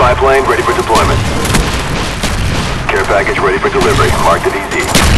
spy plane ready for deployment. Care package ready for delivery. Marked at EZ.